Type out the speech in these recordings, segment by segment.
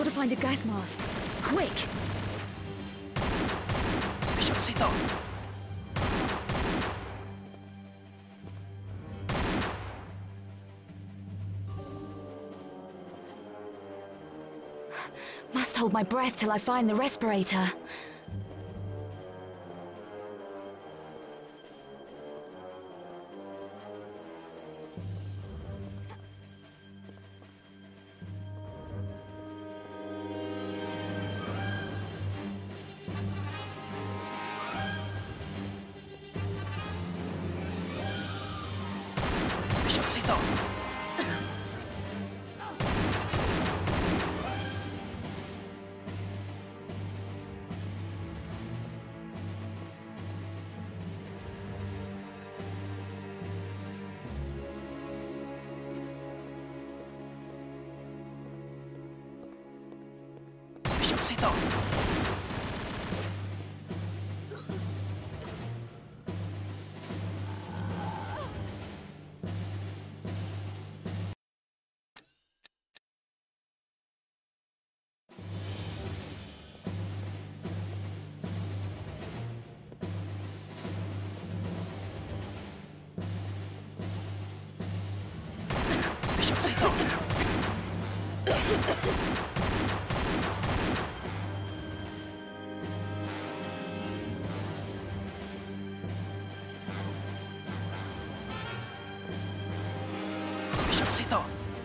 Gotta find a gas mask. Quick! Specialcito! Must hold my breath till I find the respirator. Specialcito! Specialcito! Specialcito! Specialcito!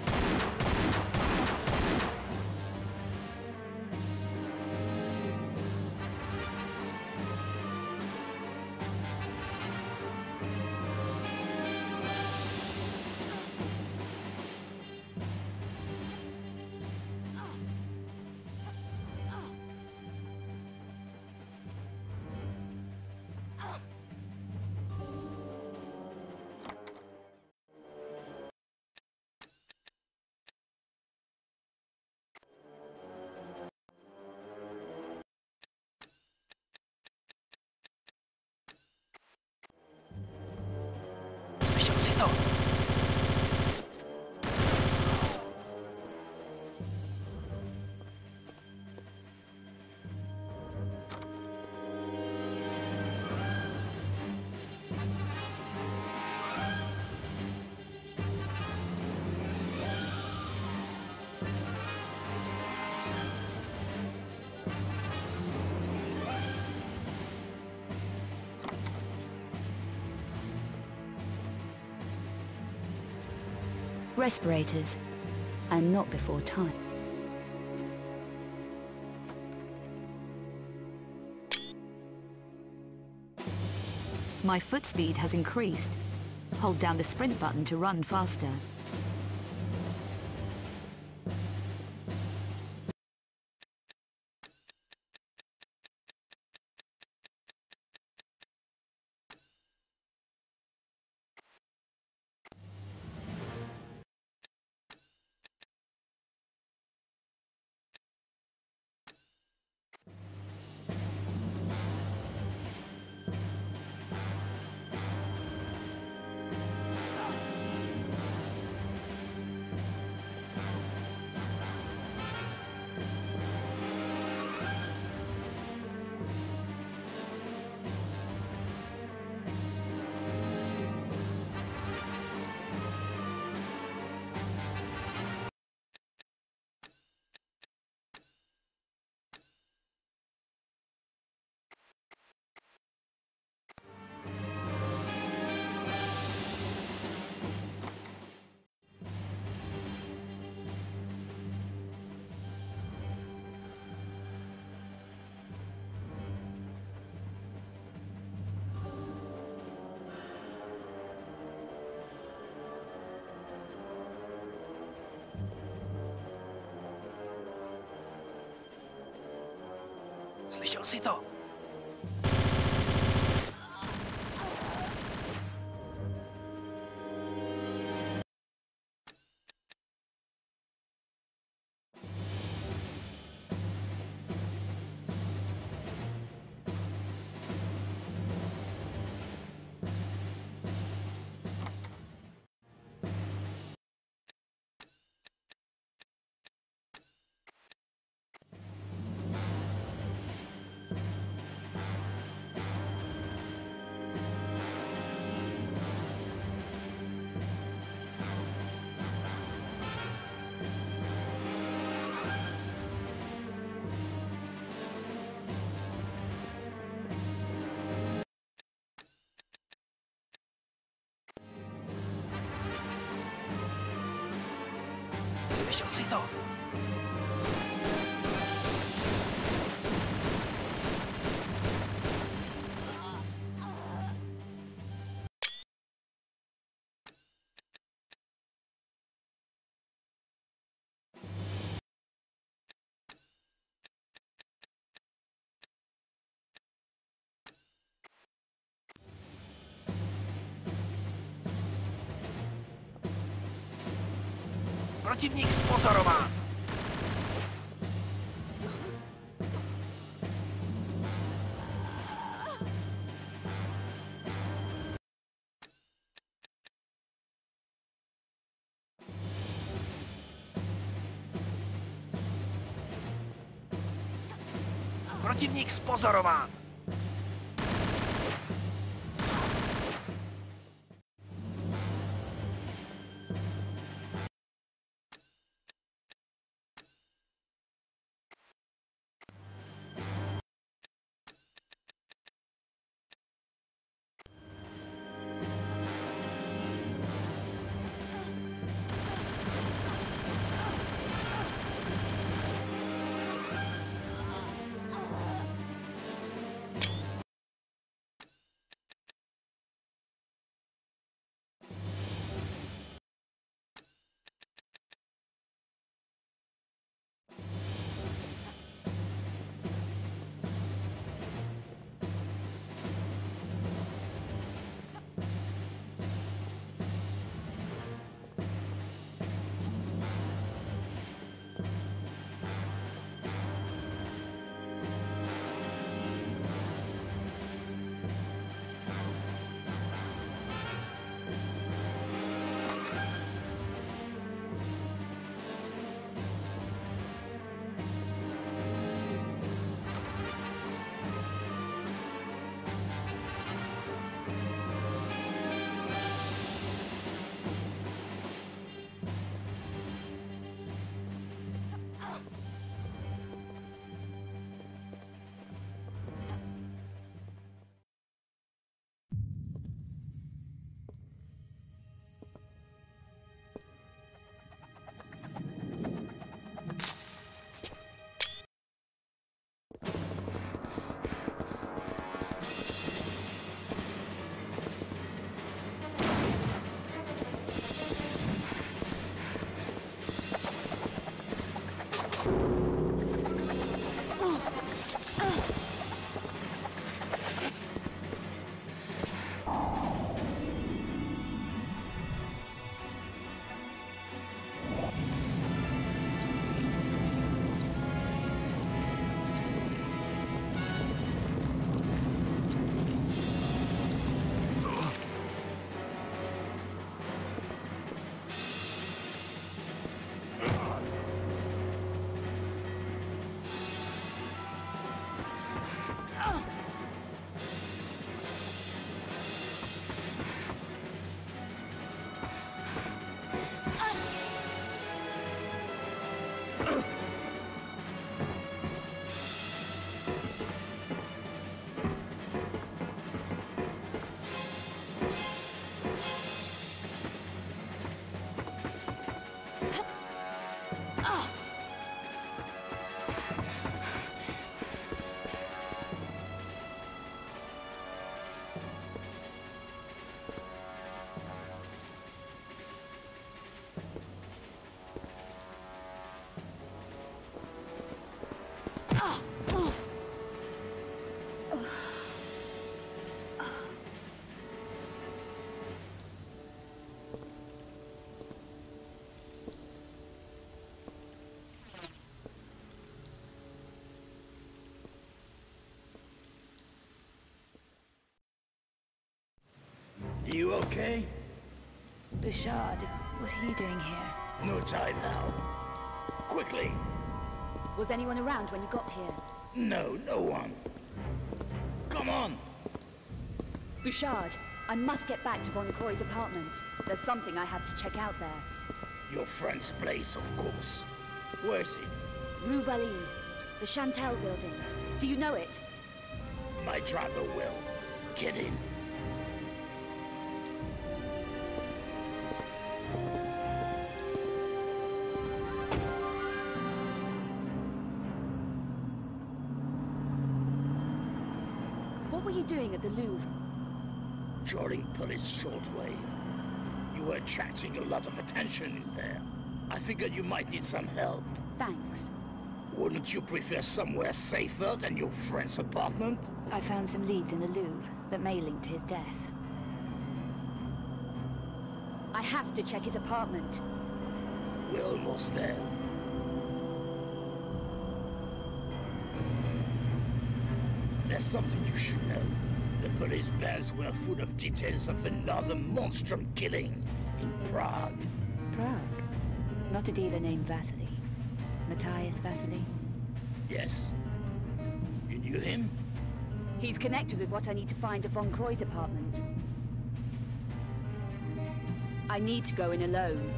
Specialcito! Respirators, and not before time. My foot speed has increased. Hold down the sprint button to run faster. Specialcito! Bishop C2. Przeciwnik spozorowany. Przeciwnik spozorowany. You okay? Bouchard, what's he doing here? No time now. Quickly! Was anyone around when you got here? No, no one. Come on! Bouchard, I must get back to Von Croy's apartment. There's something I have to check out there. Your friend's place, of course. Where's it? Rue Valise, the Chantel building. Do you know it? My driver will. Get in. What were you doing at the Louvre? Trawling police shortwave. You were attracting a lot of attention in there. I figured you might need some help. Thanks. Wouldn't you prefer somewhere safer than your friend's apartment? I found some leads in the Louvre that may link to his death. I have to check his apartment. We're almost there. There's something you should know. The police bands were full of details of another monstrum killing in Prague. Prague? Not a dealer named Vasily. Matthias Vasily? Yes. You knew him? He's connected with what I need to find at Von Croy's apartment. I need to go in alone.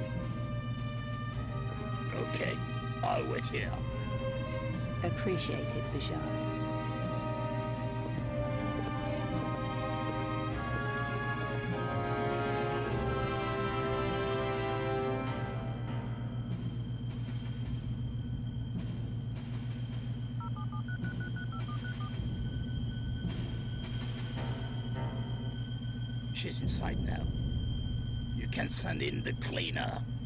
Okay, I'll wait here. Appreciate it, Bouchard. She's inside now. You can send in the cleaner.